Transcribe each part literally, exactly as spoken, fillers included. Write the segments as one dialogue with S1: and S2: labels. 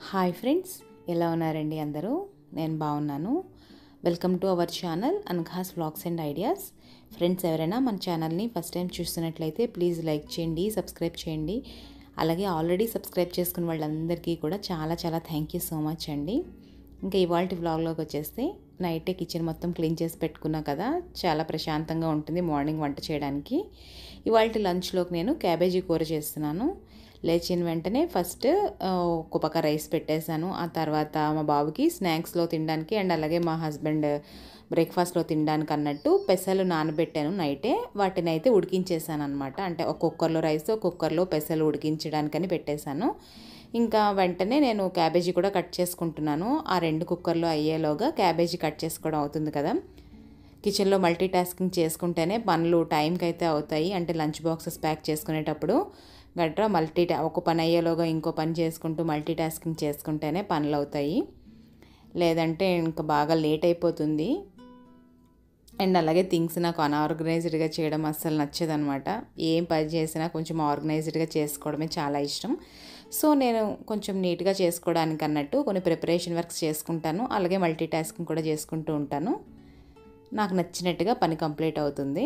S1: Hi friends, ఎలా ఉన్నారండి అందరూ? నేను బాగున్నాను. వెల్కమ్ టు అవర్ ఛానల్ అన్ఘాస్ వ్లాగ్స్ అండ్ ఐడియాస్. ఫ్రెండ్స్, ఎవరైనా మన ఛానల్ని ఫస్ట్ టైం చూస్తున్నట్లయితే ప్లీజ్ లైక్ చేయండి, సబ్స్క్రైబ్ చేయండి. అలాగే ఆల్రెడీ సబ్స్క్రైబ్ చేసుకున్న వాళ్ళందరికీ కూడా చాలా చాలా థ్యాంక్ యూ సో మచ్ అండి. ఇంకా ఇవాళ వ్లాగ్లోకి వచ్చేస్తే నైటే కిచెన్ మొత్తం క్లీన్ చేసి పెట్టుకున్నా కదా, చాలా ప్రశాంతంగా ఉంటుంది మార్నింగ్ వంట చేయడానికి. ఇవాళ లంచ్లోకి నేను క్యాబేజీ కూర చేస్తున్నాను. లేచిన వెంటనే ఫస్ట్ ఒక పక్క రైస్ పెట్టేశాను. ఆ తర్వాత మా బాబుకి స్నాక్స్లో తినడానికి అండ్ అలాగే మా హస్బెండ్ బ్రేక్ఫాస్ట్లో తినడానికి అన్నట్టు పెసలు నానబెట్టాను నైటే. వాటిని అయితే ఉడికించేసాను అనమాట. అంటే ఒక కుక్కర్లో రైస్, ఒక కుక్కర్లో పెసలు ఉడికించడానికని పెట్టేశాను. ఇంకా వెంటనే నేను క్యాబేజీ కూడా కట్ చేసుకుంటున్నాను. ఆ రెండు కుక్కర్లో అయ్యేలోగా క్యాబేజీ కట్ చేసుకోవడం అవుతుంది కదా. కిచెన్లో మల్టీ టాస్కింగ్ చేసుకుంటేనే పనులు టైంకి అయితే అవుతాయి. అంటే లంచ్ బాక్సెస్ ప్యాక్ చేసుకునేటప్పుడు గట్రా మల్టీ ఒక పని అయ్యేలోగా ఇంకో పని చేసుకుంటూ మల్టీ టాస్కింగ్ చేసుకుంటేనే పనులు అవుతాయి. లేదంటే ఇంకా బాగా లేట్ అయిపోతుంది. అండ్ అలాగే థింగ్స్ నాకు అన్ఆర్గనైజ్డ్గా చేయడం అస్సలు నచ్చదనమాట. ఏం పని చేసినా కొంచెం ఆర్గనైజ్డ్గా చేసుకోవడమే చాలా ఇష్టం. సో నేను కొంచెం నీట్గా చేసుకోవడానికి అన్నట్టు కొన్ని ప్రిపరేషన్ వర్క్స్ చేసుకుంటాను. అలాగే మల్టీ టాస్కింగ్ కూడా చేసుకుంటూ ఉంటాను. నాకు నచ్చినట్టుగా పని కంప్లీట్ అవుతుంది.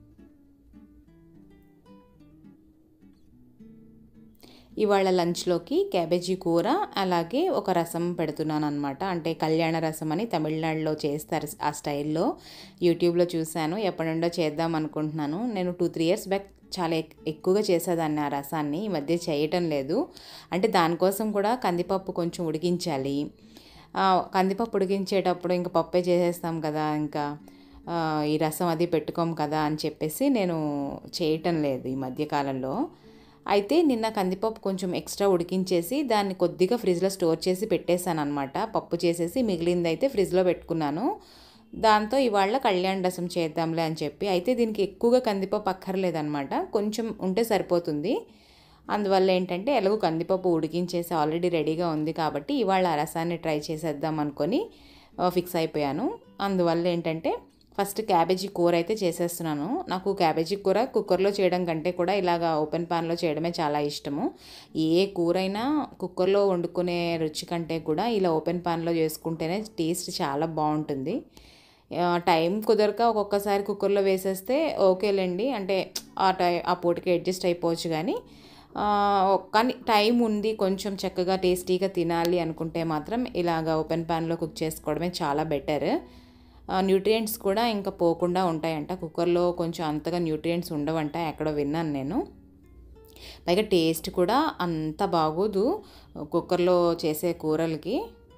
S1: ఇవాళ లంచ్లోకి క్యాబేజీ కూర అలాగే ఒక రసం పెడుతున్నాను అనమాట. అంటే కళ్యాణ రసం అని తమిళనాడులో చేస్తారు. ఆ స్టైల్లో యూట్యూబ్లో చూశాను. ఎప్పటి నుండో చేద్దాం అనుకుంటున్నాను. నేను టూ త్రీ ఇయర్స్ బ్యాక్ చాలా ఎక్కువగా చేసేదాన్ని ఆ రసాన్ని. ఈ మధ్య చేయటం లేదు. అంటే దానికోసం కూడా కందిపప్పు కొంచెం ఉడికించాలి. కందిపప్పు ఉడికించేటప్పుడు ఇంకా పప్పే చేసేస్తాం కదా, ఇంకా ఈ రసం అది పెట్టుకోం కదా అని చెప్పేసి నేను చేయటం లేదు ఈ మధ్యకాలంలో. అయితే నిన్న కందిపప్పు కొంచెం ఎక్స్ట్రా ఉడికించేసి దాన్ని కొద్దిగా ఫ్రిడ్జ్లో స్టోర్ చేసి పెట్టేశాను అనమాట. పప్పు చేసేసి మిగిలింది అయితే ఫ్రిడ్జ్లో పెట్టుకున్నాను. దాంతో ఇవాళ కళ్యాణ రసం చేద్దాంలే అని చెప్పి. అయితే దీనికి ఎక్కువగా కందిపప్పు అక్కర్లేదనమాట, కొంచెం ఉంటే సరిపోతుంది. అందువల్ల ఏంటంటే ఎలాగో కందిపప్పు ఉడికించేసి ఆల్రెడీ రెడీగా ఉంది కాబట్టి ఇవాళ ఆ రసాన్ని ట్రై చేసేద్దాం అనుకొని ఫిక్స్ అయిపోయాను. అందువల్ల ఏంటంటే ఫస్ట్ క్యాబేజీ కూర అయితే చేసేస్తున్నాను. నాకు క్యాబేజీ కూర కుక్కర్లో చేయడం కంటే కూడా ఇలాగా ఓపెన్ పాన్లో చేయడమే చాలా ఇష్టము. ఏ కూర అయినా కుక్కర్లో వండుకునే రుచి కంటే కూడా ఇలా ఓపెన్ పాన్లో చేసుకుంటేనే టేస్ట్ చాలా బాగుంటుంది. టైం కుదరక ఒక్కొక్కసారి కుక్కర్లో వేసేస్తే ఓకేలేండి, అంటే ఆ టై ఆ పూటకి అడ్జస్ట్ అయిపోవచ్చు. కానీ కానీ టైం ఉంది, కొంచెం చక్కగా టేస్టీగా తినాలి అనుకుంటే మాత్రం ఇలాగ ఓపెన్ పాన్లో కుక్ చేసుకోవడమే చాలా బెటర్. న్యూట్రియంట్స్ కూడా ఇంకా పోకుండా ఉంటాయంట. కుక్కర్లో కొంచెం అంతగా న్యూట్రియంట్స్ ఉండవంట, ఎక్కడో విన్నాను నేను. పైగా టేస్ట్ కూడా అంత బాగోదు కుక్కర్లో చేసే కూరలకి.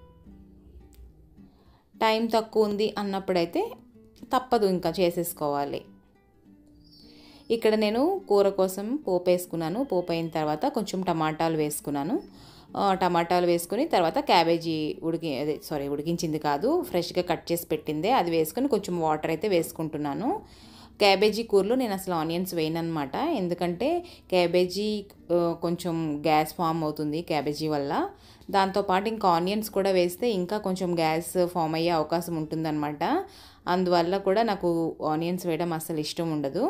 S1: టైం తక్కువ ఉంది అన్నప్పుడైతే తప్పదు, ఇంకా చేసేసుకోవాలి. ఇక్కడ నేను కూర కోసం పోపు వేసుకున్నాను. పోపు అయిన తర్వాత కొంచెం టమాటాలు వేసుకున్నాను. టమాటాలు వేసుకుని తర్వాత క్యాబేజీ ఉడికి అదే సారీ ఉడికించింది కాదు, ఫ్రెష్గా కట్ చేసి పెట్టిందే అది వేసుకొని కొంచెం వాటర్ అయితే వేసుకుంటున్నాను. క్యాబేజీ కూరలో నేను అసలు ఆనియన్స్ వేయను అనమాట. ఎందుకంటే క్యాబేజీ కొంచెం గ్యాస్ ఫామ్ అవుతుంది క్యాబేజీ వల్ల. దాంతోపాటు ఇంకా ఆనియన్స్ కూడా వేస్తే ఇంకా కొంచెం గ్యాస్ ఫామ్ అయ్యే అవకాశం ఉంటుందన్నమాట. అందువల్ల కూడా నాకు ఆనియన్స్ వేయడం అసలు ఇష్టం ఉండదు.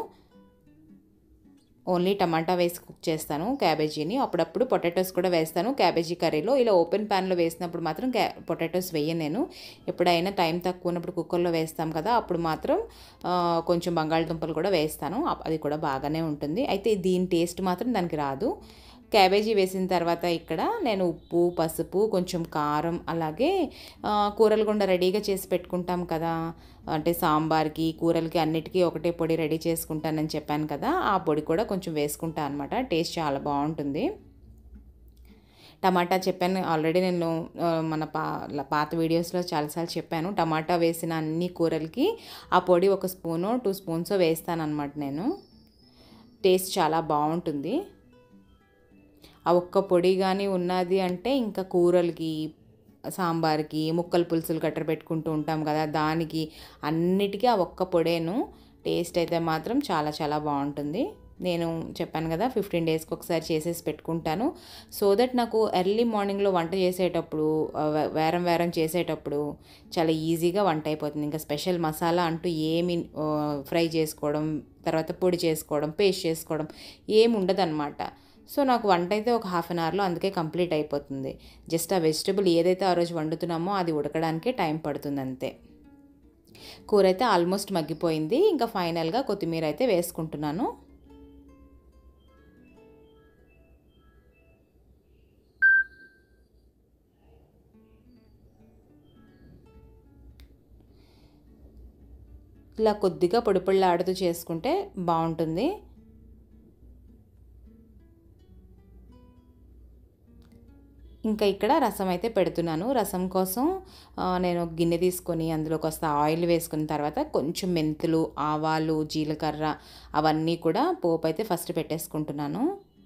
S1: ఓన్లీ టమాటా వేసి కుక్ చేస్తాను క్యాబేజీని. అప్పుడప్పుడు పొటాటోస్ కూడా వేస్తాను క్యాబేజీ కర్రీలో. ఇలా ఓపెన్ ప్యాన్లో వేసినప్పుడు మాత్రం క్యా పొటాటోస్ వేయను నేను. ఎప్పుడైనా టైం తక్కువ ఉన్నప్పుడు కుక్కర్లో వేస్తాం కదా, అప్పుడు మాత్రం కొంచెం బంగాళదుంపలు కూడా వేస్తాను. అది కూడా బాగానే ఉంటుంది. అయితే దీని టేస్ట్ మాత్రం దానికి రాదు. క్యాబేజీ వేసిన తర్వాత ఇక్కడ నేను ఉప్పు, పసుపు, కొంచెం కారం, అలాగే కూరలు గుండా రెడీగా చేసి పెట్టుకుంటాం కదా, అంటే సాంబార్కి కూరలకి అన్నిటికీ ఒకటే పొడి రెడీ చేసుకుంటానని చెప్పాను కదా, ఆ పొడి కూడా కొంచెం వేసుకుంటాను అనమాట. టేస్ట్ చాలా బాగుంటుంది. టమాటా చెప్పాను ఆల్రెడీ, నేను మన పా పాత వీడియోస్లో చాలాసార్లు చెప్పాను. టమాటా వేసిన అన్ని కూరలకి ఆ పొడి ఒక స్పూను టూ స్పూన్స్ వేస్తాను అనమాట నేను. టేస్ట్ చాలా బాగుంటుంది. ఆ ఒక్క పొడి కానీ ఉన్నది అంటే ఇంకా కూరలకి, సాంబార్కి, ముక్కలు పులుసులు కట్టర్ పెట్టుకుంటూ ఉంటాం కదా, దానికి అన్నిటికీ ఆ ఒక్క పొడేను. టేస్ట్ అయితే మాత్రం చాలా చాలా బాగుంటుంది. నేను చెప్పాను కదా ఫిఫ్టీన్ డేస్కి ఒకసారి చేసేసి పెట్టుకుంటాను. సో దట్ నాకు ఎర్లీ మార్నింగ్లో వంట చేసేటప్పుడు, వేరం వేరం చేసేటప్పుడు చాలా ఈజీగా వంట అయిపోతుంది. ఇంకా స్పెషల్ మసాలా అంటూ ఏమి ఫ్రై చేసుకోవడం, తర్వాత పొడి చేసుకోవడం, పేస్ట్ చేసుకోవడం ఏమి ఉండదు అనమాట. సో నాకు వంట అయితే ఒక హాఫ్ అన్ అవర్లో అందుకే కంప్లీట్ అయిపోతుంది. జస్ట్ ఆ వెజిటబుల్ ఏదైతే ఆ రోజు వండుతున్నామో అది ఉడకడానికే టైం పడుతుంది అంతే. కూర అయితే ఆల్మోస్ట్ మగ్గిపోయింది. ఇంకా ఫైనల్గా కొత్తిమీర అయితే వేసుకుంటున్నాను. ఇలా కొద్దిగా పొడి పొడిలాడుతూ చేసుకుంటే బాగుంటుంది. ఇంకా ఇక్కడ రసం అయితే పెడుతున్నాను. రసం కోసం నేను గిన్నె తీసుకొని అందులో కాస్త ఆయిల్ వేసుకున్న తర్వాత కొంచెం మెంతులు, ఆవాలు, జీలకర్ర అవన్నీ కూడా పోపు అయితే ఫస్ట్ పెట్టేసుకుంటున్నాను.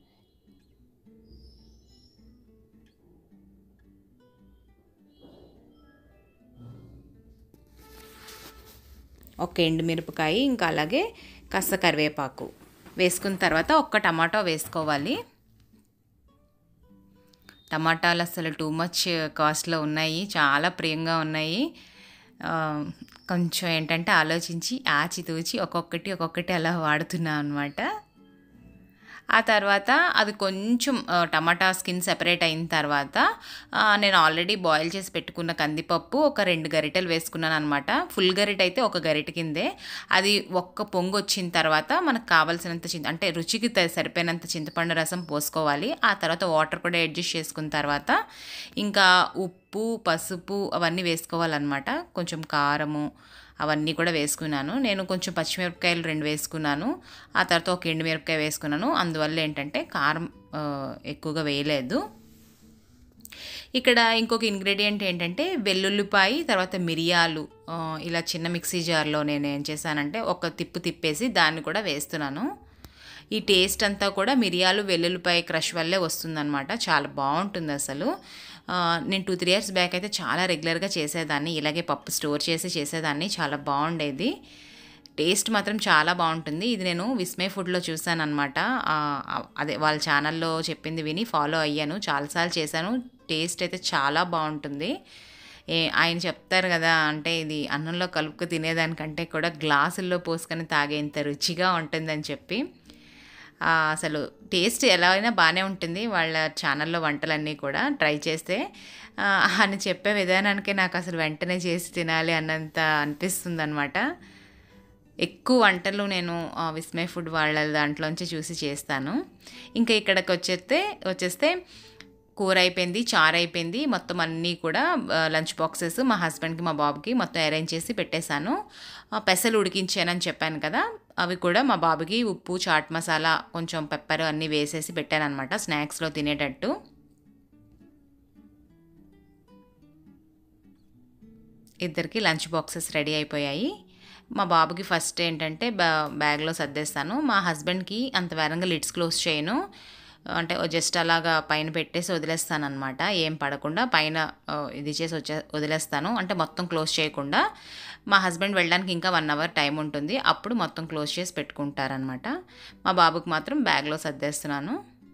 S1: ఒక ఎండుమిరపకాయ, ఇంకా అలాగే కాస్త కరివేపాకు వేసుకున్న తర్వాత ఒక్క టమాటో వేసుకోవాలి. టమాటాలు అసలు టూ మచ్ కాస్ట్లో ఉన్నాయి, చాలా ప్రియంగా ఉన్నాయి. కొంచెం ఏంటంటే ఆలోచించి ఆచితూచి ఒక్కొక్కటి ఒక్కొక్కటి అలా వాడుతున్నాను అనమాట. ఆ తర్వాత అది కొంచెం టమాటా స్కిన్ సెపరేట్ అయిన తర్వాత నేను ఆల్రెడీ బాయిల్ చేసి పెట్టుకున్న కందిపప్పు ఒక రెండు గరిటెలు వేసుకున్నాను అనమాట. ఫుల్ గరిట అయితే ఒక గరిట కిందే. అది ఒక్క పొంగు వచ్చిన తర్వాత మనకు కావాల్సినంత చింత అంటే రుచికి సరిపోయినంత చింతపండు రసం పోసుకోవాలి. ఆ తర్వాత వాటర్ కూడా అడ్జస్ట్ చేసుకున్న తర్వాత ఇంకా ఉప్పు, పసుపు అవన్నీ వేసుకోవాలన్నమాట. కొంచెం కారము అవన్నీ కూడా వేసుకున్నాను. నేను కొంచెం పచ్చిమిరపకాయలు రెండు వేసుకున్నాను. ఆ తర్వాత ఒక ఎండుమిరపకాయ వేసుకున్నాను. అందువల్ల ఏంటంటే కారం ఎక్కువగా వేయలేదు. ఇక్కడ ఇంకొక ఇంగ్రీడియంట్ ఏంటంటే వెల్లుల్లిపాయ, తర్వాత మిరియాలు ఇలా చిన్న మిక్సీ జార్లో నేను ఏం చేశానంటే ఒక తిప్పు తిప్పేసి దాన్ని కూడా వేస్తున్నాను. ఈ టేస్ట్ అంతా కూడా మిరియాలు, వెల్లుల్లిపాయ క్రష్ వల్లే వస్తుందన్నమాట. చాలా బాగుంటుంది అసలు. నేను టూ త్రీ ఇయర్స్ బ్యాక్ అయితే చాలా రెగ్యులర్గా చేసేదాన్ని, ఇలాగే పప్పు స్టోర్ చేసి చేసేదాన్ని. చాలా బాగుండేది, టేస్ట్ మాత్రం చాలా బాగుంటుంది. ఇది నేను విస్మయ్ ఫుడ్లో చూసాను అనమాట. అదే వాళ్ళ ఛానల్లో చెప్పింది విని ఫాలో అయ్యాను, చాలాసార్లు చేశాను. టేస్ట్ అయితే చాలా బాగుంటుంది. ఏ ఆయన చెప్తారు కదా, అంటే ఇది అన్నంలో కలుపుకు తినేదానికంటే కూడా గ్లాసుల్లో పోసుకొని తాగేంత రుచిగా ఉంటుందని చెప్పి. అసలు టేస్ట్ ఎలా అయినా బాగానే ఉంటుంది వాళ్ళ ఛానల్లో వంటలన్నీ కూడా ట్రై చేస్తే అని చెప్పే విధానానికే నాకు అసలు వెంటనే చేసి తినాలి అన్నంత అనిపిస్తుంది అనమాట. ఎక్కువ వంటలు నేను విస్మయ్ ఫుడ్ వాళ్ళ దాంట్లోంచి చూసి చేస్తాను. ఇంకా ఇక్కడికి వచ్చేస్తే వచ్చేస్తే కూర అయిపోయింది, చారు అయిపోయింది, మొత్తం అన్నీ కూడా లంచ్ బాక్సెస్ మా హస్బెండ్కి మా బాబుకి మొత్తం అరేంజ్ చేసి పెట్టేశాను. పెసలు ఉడికించానని చెప్పాను కదా, అవి కూడా మా బాబుకి ఉప్పు, చాట్ మసాలా, కొంచెం పెప్పర్ అన్నీ వేసేసి పెట్టాను అనమాట స్నాక్స్లో తినేటట్టు. ఇద్దరికి లంచ్ బాక్సెస్ రెడీ అయిపోయాయి. మా బాబుకి ఫస్ట్ ఏంటంటే బ్యా బ్యాగ్లో సర్దేస్తాను. మా హస్బెండ్కి అంత వేరంగా లిడ్స్ క్లోజ్ చేయను, అంటే జస్ట్ అలాగా పైన పెట్టేసి వదిలేస్తాను అనమాట. ఏం పడకుండా పైన ఇది చేసి వచ్చే వదిలేస్తాను, అంటే మొత్తం క్లోజ్ చేయకుండా. మా హస్బెండ్ వెళ్ళడానికి ఇంకా వన్ అవర్ టైం ఉంటుంది, అప్పుడు మొత్తం క్లోజ్ చేసి పెట్టుకుంటారనమాట. మా బాబుకి మాత్రం బ్యాగ్లో సర్దేస్తున్నాను.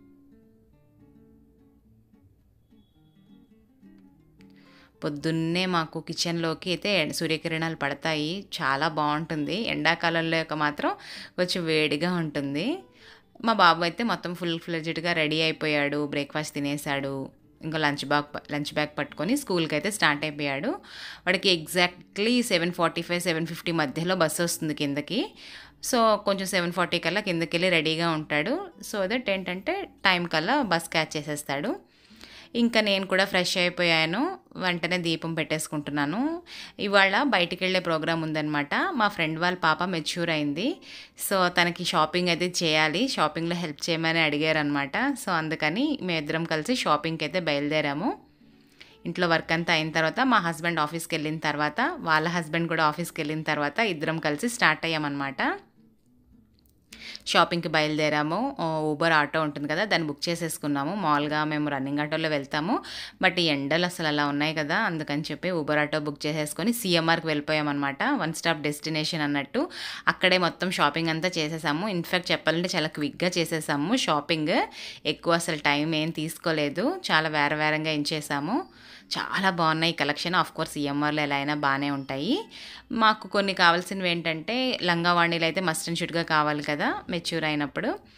S1: పొద్దున్నే మాకు కిచెన్లోకి అయితే సూర్యకిరణాలు పడతాయి, చాలా బాగుంటుంది. ఎండాకాలంలో మాత్రం కొంచెం వేడిగా ఉంటుంది. మా బాబు అయితే మొత్తం ఫుల్ ఫ్లెడ్జ్డ్గా రెడీ అయిపోయాడు, బ్రేక్ఫాస్ట్ తినేసాడు. ఇంకా లంచ్ బ్యాగ్ లంచ్ బ్యాగ్ పట్టుకొని స్కూల్కి అయితే స్టార్ట్ అయిపోయాడు. వాడికి exactly seven forty five seven fifty మధ్యలో బస్సు వస్తుంది కిందకి. సో కొంచెం సెవెన్ ఫార్టీ కల్లా కిందకి వెళ్ళి రెడీగా ఉంటాడు. సో దట్ ఏంటంటే టైం కల్లా బస్ క్యాచ్ చేసేస్తాడు. ఇంకా నేను కూడా ఫ్రెష్ అయిపోయాను, వెంటనే దీపం పెట్టేసుకుంటున్నాను. ఇవాళ బయటికి వెళ్ళే ప్రోగ్రాం ఉందన్నమాట. మా ఫ్రెండ్ వాళ్ళ పాప మెచ్యూర్ అయింది, సో తనకి షాపింగ్ అయితే చేయాలి, షాపింగ్లో హెల్ప్ చేయమని అడిగారనమాట. సో అందుకని మేమిద్దరం కలిసి షాపింగ్కి అయితే బయలుదేరాము. ఇంట్లో వర్క్ అంతా అయిన తర్వాత మా హస్బెండ్ ఆఫీస్కి వెళ్ళిన తర్వాత, వాళ్ళ హస్బెండ్ కూడా ఆఫీస్కి వెళ్ళిన తర్వాత ఇద్దరం కలిసి స్టార్ట్ అయ్యామన్నమాట. షాపింగ్కి బయలుదేరాము. ఊబర్ ఆటో ఉంటుంది కదా, దాన్ని బుక్ చేసేసుకున్నాము. మామూలుగా మేము రన్నింగ్ ఆటోలో వెళ్తాము, బట్ ఈ ఎండలు అసలు అలా ఉన్నాయి కదా, అందుకని చెప్పి ఊబర్ ఆటో బుక్ చేసేసుకొని సిఎంఆర్కి వెళ్ళిపోయామన్నమాట. వన్ స్టాప్ డెస్టినేషన్ అన్నట్టు అక్కడే మొత్తం షాపింగ్ అంతా చేసేసాము. ఇన్ఫ్యాక్ట్ చెప్పాలంటే చాలా క్విక్గా చేసేసాము షాపింగ్, ఎక్కువ అసలు టైం ఏం తీసుకోలేదు, చాలా వేర వేరంగా ఏం చేసాము. చాలా బాగున్నాయి కలెక్షన్. ఆఫ్ కోర్స్ సిఎంఆర్లో ఎలా అయినా బాగానే ఉంటాయి. మాకు కొన్ని కావాల్సినవి ఏంటంటే లంగావాణీలు అయితే మస్ట్ అండ్ షుడ్గా కావాలి కదా మెచ్యూర్ అయినప్పుడు.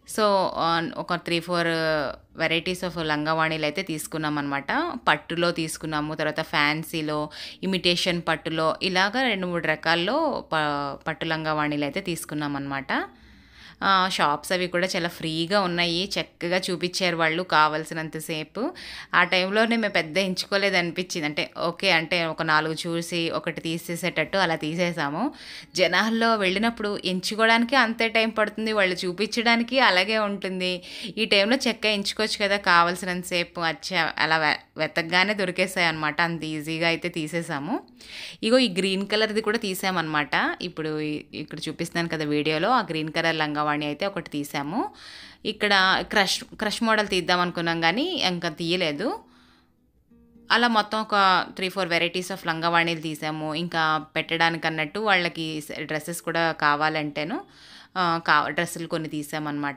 S1: సో ఆన్ ఒక త్రీ ఫోర్ వెరైటీస్ ఆఫ్ లంగావాణీలు అయితే తీసుకున్నాం అనమాట. పట్టులో తీసుకున్నాము, తర్వాత ఫ్యాన్సీలో, ఇమిటేషన్ పట్టులో, ఇలాగా రెండు మూడు రకాల్లో ప పట్టు లంగావాణీలు అయితే తీసుకున్నాం అనమాట. షాప్స్ అవి కూడా చాలా ఫ్రీగా ఉన్నాయి, చక్కగా చూపించారు వాళ్ళు కావాల్సినంతసేపు. ఆ టైంలోనే మేము పెద్ద ఎంచుకోలేదు అనిపించింది. అంటే ఓకే, అంటే ఒక నాలుగు చూసి ఒకటి తీసేసేటట్టు అలా తీసేసాము. జనాల్లో వెళ్ళినప్పుడు ఎంచుకోవడానికి అంతే టైం పడుతుంది, వాళ్ళు చూపించడానికి అలాగే ఉంటుంది. ఈ టైంలో చక్కగా ఎంచుకోవచ్చు కదా కావాల్సినంతసేపు. అచ్చా అలా వెతకగానే దొరికేసాయి అనమాట, అంత ఈజీగా అయితే తీసేసాము. ఇగో ఈ గ్రీన్ కలర్ది కూడా తీసామన్నమాట. ఇప్పుడు ఇక్కడ చూపిస్తున్నాను కదా వీడియోలో, ఆ గ్రీన్ కలర్ లంగావాణి అయితే ఒకటి తీసాము. ఇక్కడ క్రష్ క్రష్ మోడల్ తీద్దాం అనుకున్నాం కానీ ఇంకా తీయలేదు. అలా మొత్తం ఒక త్రీ ఫోర్ వెరైటీస్ ఆఫ్ లంగావాణీలు తీసాము. ఇంకా పెట్టడానికి అన్నట్టు వాళ్ళకి డ్రెస్సెస్ కూడా కావాలంటేను కా డ్రెస్సులు కొన్ని తీసామన్నమాట.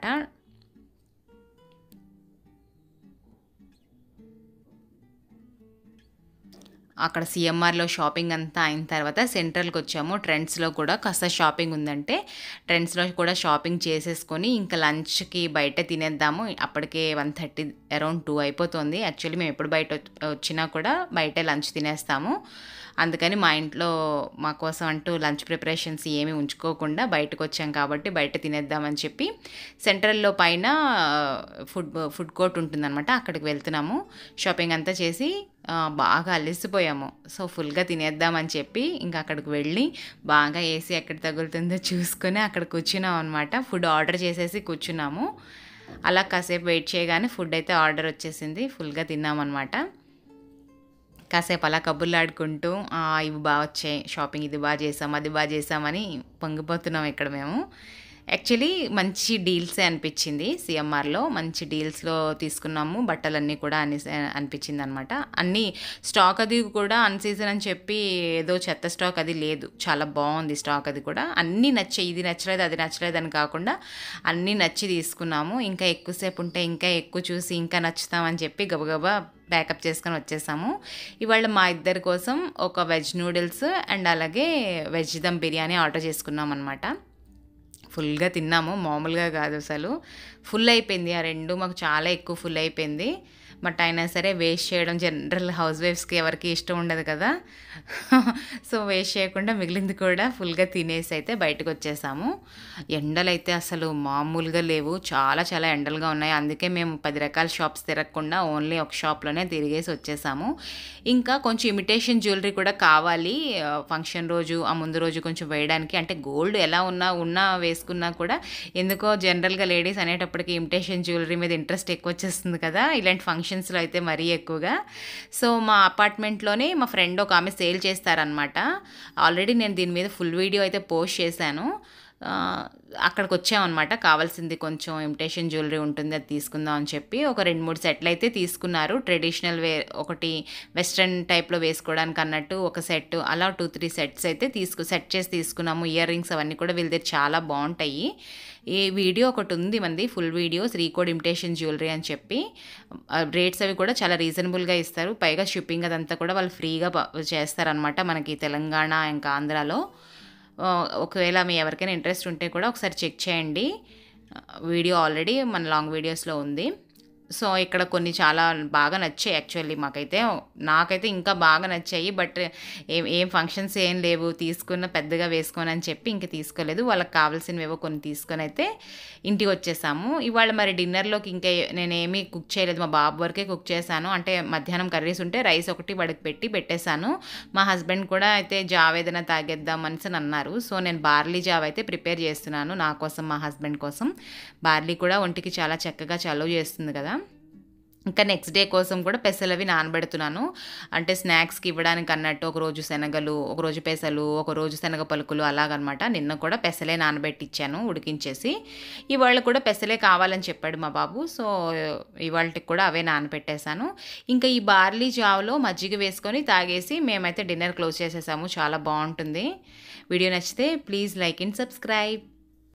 S1: అక్కడ సిఎంఆర్లో షాపింగ్ అంతా అయిన తర్వాత సెంట్రల్కి వచ్చాము. ట్రెండ్స్లో కూడా కాస్త షాపింగ్ ఉందంటే ట్రెండ్స్లో కూడా షాపింగ్ చేసేసుకొని ఇంకా లంచ్కి బయట తినేద్దాము. అప్పటికే వన్ థర్టీ అరౌండ్ టూ అయిపోతుంది. యాక్చువల్లీ మేము ఎప్పుడు బయట వచ్చినా కూడా బయటే లంచ్ తినేస్తాము. అందుకని మా ఇంట్లో మా కోసం అంటూ లంచ్ ప్రిపరేషన్స్ ఏమీ ఉంచుకోకుండా బయటకు వచ్చాం కాబట్టి బయట తినేద్దామని చెప్పి సెంట్రల్లో పైన ఫుడ్ ఫుడ్ కోర్ట్ ఉంటుందన్నమాట, అక్కడికి వెళ్తున్నాము. షాపింగ్ అంతా చేసి బాగా అలసిపోయాము. సో ఫుల్గా తినేద్దామని చెప్పి ఇంకా అక్కడికి వెళ్ళి బాగా ఏసీ ఎక్కడ తగులుతుందో చూసుకొని అక్కడ కూర్చున్నాం అనమాట. ఫుడ్ ఆర్డర్ చేసేసి కూర్చున్నాము. అలా కాసేపు వెయిట్ చేయగానే ఫుడ్ అయితే ఆర్డర్ వచ్చేసింది. ఫుల్గా తిన్నామన్నమాట. కాసేపు అలా కబుర్లాడుకుంటూ ఇవి బాగా వచ్చాయి, షాపింగ్ ఇది బాగా చేసాం, అది బాగా చేసామని పొంగిపోతున్నాం ఇక్కడ మేము. యాక్చువల్లీ మంచి డీల్సే అనిపించింది. సిఎంఆర్లో మంచి డీల్స్లో తీసుకున్నాము బట్టలన్నీ కూడా అని అనిపించింది అనమాట. అన్నీ స్టాక్ అది కూడా అన్ సీజన్ అని చెప్పి ఏదో చెత్త స్టాక్ అది లేదు, చాలా బాగుంది స్టాక్ అది కూడా. అన్నీ నచ్చాయి, ఇది నచ్చలేదు అది నచ్చలేదు అని కాకుండా అన్నీ నచ్చి తీసుకున్నాము. ఇంకా ఎక్కువసేపు ఉంటే ఇంకా ఎక్కువ చూసి ఇంకా నచ్చుతామని చెప్పి గబగబా ప్యాకప్ చేసుకొని వచ్చేసాము. ఇవాళ మా ఇద్దరి కోసం ఒక వెజ్ నూడిల్స్ అండ్ అలాగే వెజ్ దమ్ బిర్యానీ ఆర్డర్ చేసుకున్నాం అనమాట. ఫుల్గా తిన్నాము, మామూలుగా కాదు అసలు. ఫుల్ అయిపోయింది ఆ రెండు, మాకు చాలా ఎక్కువ ఫుల్ అయిపోయింది. బట్ అయినా సరే వేస్ట్ చేయడం జనరల్ హౌస్ వైఫ్స్కి ఎవరికి ఇష్టం ఉండదు కదా. సో వేస్ట్ చేయకుండా మిగిలింది కూడా ఫుల్గా తినేసి అయితే బయటకు వచ్చేసాము. ఎండలు అయితే అసలు మామూలుగా లేవు, చాలా చాలా ఎండలుగా ఉన్నాయి. అందుకే మేము పది రకాల షాప్స్ తిరగకుండా ఓన్లీ ఒక షాప్లోనే తిరిగేసి వచ్చేసాము. ఇంకా కొంచెం ఇమిటేషన్ జ్యువెలరీ కూడా కావాలి ఫంక్షన్ రోజు, ఆ ముందు రోజు కొంచెం వేయడానికి. అంటే గోల్డ్ ఎలా ఉన్నా ఉన్నా వేసుకున్నా కూడా ఎందుకో జనరల్గా లేడీస్ అనేటప్పటికి ఇమిటేషన్ జ్యువెలరీ మీద ఇంట్రెస్ట్ ఎక్కువ వచ్చేస్తుంది కదా ఇలాంటి ఫంక్షన్స్లో అయితే మరీ ఎక్కువగా. సో మా అపార్ట్మెంట్లోనే మా ఫ్రెండ్ ఒక ఆమె సేల్ చేస్తారనమాట. ఆల్రెడీ నేను దీని మీద ఫుల్ వీడియో అయితే పోస్ట్ చేశాను. అక్కడికి వచ్చామన్నమాట. కావాల్సింది కొంచెం ఇమిటేషన్ జ్యువెలరీ ఉంటుంది, అది తీసుకుందాం అని చెప్పి ఒక రెండు మూడు సెట్లు అయితే తీసుకున్నారు. ట్రెడిషనల్ వే ఒకటి, వెస్ట్రన్ టైప్లో వేసుకోవడానికి అన్నట్టు ఒక సెట్, అలా టూ త్రీ సెట్స్ అయితే తీసుకు సెట్ చేసి తీసుకున్నాము. ఇయర్ రింగ్స్ అవన్నీ కూడా వీళ్ళ దగ్గర చాలా బాగుంటాయి. ఈ వీడియో ఒకటి ఉంది మంది, ఫుల్ వీడియో శ్రీకోడ్ ఇమిటేషన్ జ్యువెలరీ అని చెప్పి. రేట్స్ అవి కూడా చాలా రీజనబుల్గా ఇస్తారు. పైగా షిప్పింగ్ అదంతా కూడా వాళ్ళు ఫ్రీగా చేస్తారనమాట మనకి తెలంగాణ ఇంకా ఆంధ్రాలో. ఒకవేళ మీ ఎవరికైనా ఇంట్రెస్ట్ ఉంటే కూడా ఒకసారి చెక్ చేయండి. వీడియో ఆల్రెడీ మన లాంగ్ వీడియోస్లో ఉంది. సో ఇక్కడ కొన్ని చాలా బాగా నచ్చాయి యాక్చువల్లీ మాకైతే, నాకైతే ఇంకా బాగా నచ్చాయి. బట్ ఏం ఏం ఫంక్షన్స్ ఏం లేవు, తీసుకున్న పెద్దగా వేసుకోని అని చెప్పి ఇంక తీసుకోలేదు. వాళ్ళకి కావాల్సినవేవో కొన్ని తీసుకొని అయితే ఇంటికి వచ్చేసాము. ఇవాళ మరి డిన్నర్లోకి ఇంకా నేనేమీ కుక్ చేయలేదు, మా బాబు వరకే కుక్ చేశాను. అంటే మధ్యాహ్నం కర్రీస్ ఉంటే రైస్ ఒకటి వాడికి పెట్టి పెట్టేశాను. మా హస్బెండ్ కూడా అయితే జావ్ ఏదైనా తాగేద్దాం అనేసి అన్నారు. సో నేను బార్లీ జావ్ అయితే ప్రిపేర్ చేస్తున్నాను నా కోసం, మా హస్బెండ్ కోసం. బార్లీ కూడా ఒంటికి చాలా చక్కగా చలువ చేస్తుంది కదా. ఇంకా నెక్స్ట్ డే కోసం కూడా పెసలు అవి నానబెడుతున్నాను. అంటే స్నాక్స్కి ఇవ్వడానికి అన్నట్టు ఒకరోజు శనగలు, ఒకరోజు పెసలు, ఒకరోజు శనగ పలుకులు అలాగనమాట. నిన్న కూడా పెసలే నానబెట్టిచ్చాను ఉడికించేసి. ఇవాళ కూడా పెసలే కావాలని చెప్పాడు మా బాబు. సో ఇవాళకి కూడా అవే నానబెట్టేశాను. ఇంకా ఈ బార్లీ జావ్లో మజ్జిగ వేసుకొని తాగేసి మేమైతే డిన్నర్ క్లోజ్ చేసేసాము. చాలా బాగుంటుంది. వీడియో నచ్చితే ప్లీజ్ లైక్ అండ్ సబ్స్క్రైబ్.